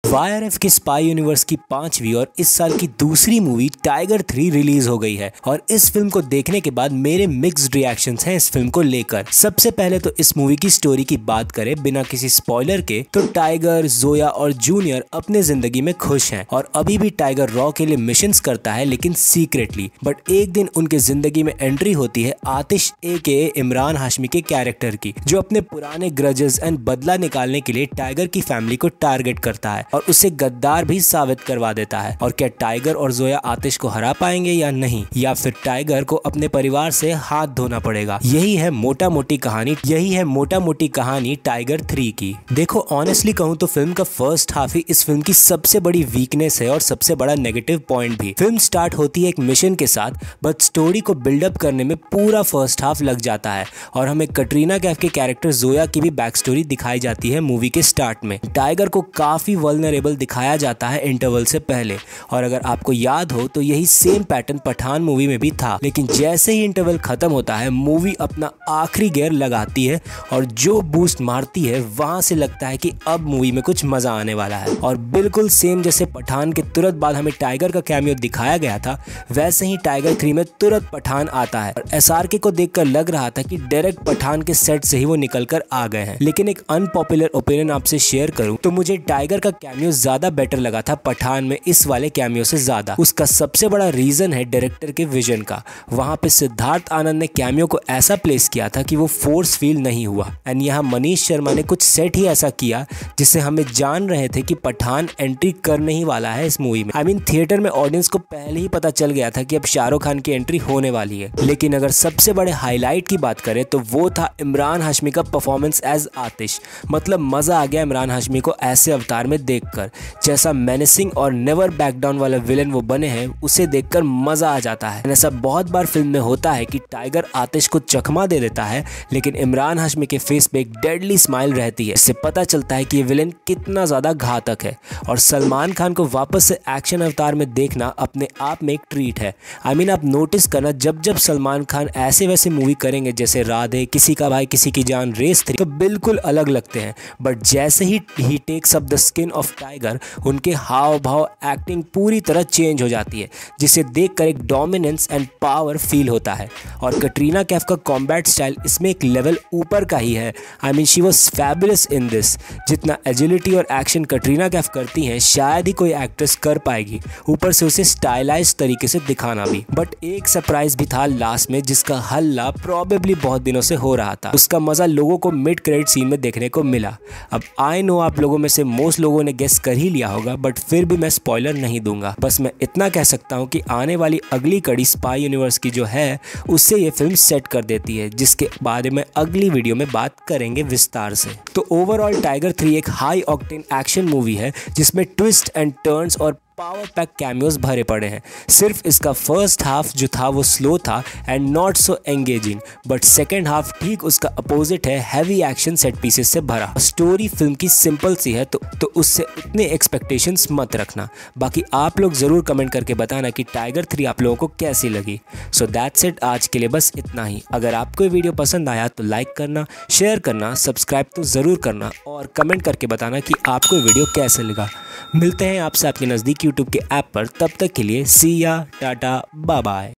YRF के spy universe की 5वीं और इस साल की दूसरी मूवी टाइगर 3 रिलीज हो गई है और इस फिल्म को देखने के बाद मेरे मिक्स्ड रिएक्शंस हैं इस फिल्म को लेकर। सबसे पहले तो इस मूवी की स्टोरी की बात करें बिना किसी स्पॉइलर के, तो टाइगर, जोया और जूनियर अपने जिंदगी में खुश हैं और अभी भी टाइगर रॉ के लिए मिशंस करता है लेकिन सीक्रेटली। बट एक दिन उनके जिंदगी में एंट्री होती है आतिश AKA इमरान हाशमी के कैरेक्टर की, जो अपने पुराने ग्रजेस एंड बदला निकालने के लिए टाइगर की फैमिली को टारगेट करता है और उसे गद्दार भी साबित करवा देता है। और क्या टाइगर और जोया आतिश को हरा पाएंगे या नहीं, या फिर टाइगर को अपने परिवार से हाथ धोना पड़ेगा? यही है मोटा मोटी कहानी टाइगर 3 की। देखो ऑनेस्टली कहूँ तो फिल्म का फर्स्ट हाफ ही इस फिल्म की सबसे बड़ी वीकनेस है और सबसे बड़ा नेगेटिव पॉइंट भी। फिल्म स्टार्ट होती है एक मिशन के साथ, बट स्टोरी को बिल्डअप करने में पूरा फर्स्ट हाफ लग जाता है और हमें कटरीना कैफ के कैरेक्टर जोया की भी बैक स्टोरी दिखाई जाती है मूवी के स्टार्ट में। टाइगर को काफी वल्नरेबल दिखाया जाता है इंटरवल से पहले, और अगर आपको याद हो तो यही सेम पैटर्न पठान मूवी में भी था। लेकिन जैसे ही इंटरवल खत्म होता है मूवी अपना आखिरी गियर लगाती है और जो बूस्ट मारती है वहां से लगता है कि अब मूवी में कुछ मजा आने वाला है। और बिल्कुल सेम जैसे पठान के तुरंत बाद हमें टाइगर का कैमियो दिखाया गया था, वैसे ही टाइगर 3 में तुरंत पठान आता है और SRK को देखकर लग रहा था कि डायरेक्ट पठान के सेट से ही वो निकल कर आ गए हैं। लेकिन एक अनपॉपुलर ओपिनियन आपसे शेयर करूं तो मुझे टाइगर का कैमियो ज्यादा बेटर लगा था पठान में इस वाले कैमियो से ज्यादा। उसका सबसे बड़ा रीजन है डायरेक्टर के विजन का। वहां पे सिद्धार्थ आनंद ने कैमियो को ऐसा प्लेस किया था कि वो फोर्स फील नहीं हुआ, एंड यहाँ मनीष शर्मा ने कुछ सेट ही ऐसा किया जिससे हमें जान रहे थे कि पठान एंट्री करने ही वाला है इस मूवी में। आई मीन थिएटर में ऑडियंस को पहले ही पता चल गया था कि अब शाहरुख खान की एंट्री होने वाली है। लेकिन अगर सबसे बड़े हाईलाइट की बात करें तो वो था इमरान हाशमी का परफॉर्मेंस एज आतिश। मतलब मजा आ गया इमरान हाशमी को ऐसे अवतार में देखकर। जैसा मेनेसिंग और नेवर बैक डाउन वाला विलन वो बने हैं, उसे देखकर मजा आ जाता है। ऐसा बहुत बार फिल्म में होता है कि टाइगर आतिश को चकमा दे देता है, लेकिन इमरान हाशमी के फेस पे एक डेडली स्माइल रहती है। इससे पता चलता है कि ये विलन कितना ज्यादा घातक है। और सलमान खान को वापस से एक्शन अवतार में देखना अपने आप में एक ट्रीट है। आई मीन आप नोटिस करना, जब जब सलमान खान ऐसे वैसे मूवी करेंगे जैसे राधे, किसी का भाई किसी की जान, रेस 3, तो बिल्कुल अलग लगते हैं। बट जैसे ही takes up the skin of tiger, उनके हाव भाव, एक्टिंग पूरी तरह चेंज हो जाती है, जिसे देखकर एक डोमिनेंस एंड पावर फील होता है। और कटरीना कैफ का कॉम्बैट स्टाइल इसमें एक लेवल ऊपर का ही है। I mean she was fabulous in this. जितना एजिलिटी और एक्शन कटरीना कैफ करती हैं शायद ही कोई एक्ट्रेस कर पाएगी, ऊपर से उसे स्टाइलाइज्ड तरीके से दिखाना भी। बट एक सरप्राइज भी था लास्ट में, जिसका हल्ला प्रोबेबली बहुत दिनों से हो रहा था। उसका मजा लोगों को मिड क्रेडिट सीन में देखने को मिला। अब आई नो आप लोगों में से मोस्ट लोगों ने गेस कर ही लिया होगा, बट फिर भी मैं स्पॉइलर नहीं दूंगा। बस मैं इतना कह सकता हूँ कि आने वाली अगली कड़ी स्पाई यूनिवर्स की जो है, उससे ये फिल्म सेट कर देती है, जिसके बारे में अगली वीडियो में बात करेंगे विस्तार से। तो ओवरऑल टाइगर 3 एक हाई ऑक्टेन एक्शन मूवी है जिसमें ट्विस्ट एंड टर्न्स और पावर पैक कैमियोज भरे पड़े हैं। सिर्फ इसका फर्स्ट हाफ जो था वो स्लो था and not so engaging, but second half ठीक उसका अपोजिट है, हैवी एक्शन सेट पीसेस से भरा। स्टोरी फिल्म की सिंपल सी है तो उससे इतने एक्सपेक्टेशंस मत रखना। बाकी आप लोग जरूर कमेंट करके बताना कि टाइगर 3 आप लोगों को कैसी लगी। सो दैट्स इट, आज के लिए बस इतना ही। अगर आपको ये वीडियो पसंद आया तो लाइक करना, शेयर करना, सब्सक्राइब तो ज़रूर करना और कमेंट करके बताना कि आपको ये वीडियो कैसे लगा। मिलते हैं आपसे आपके नज़दीक यूट्यूब के ऐप पर, तब तक के लिए सी या टाटा बाय बाय।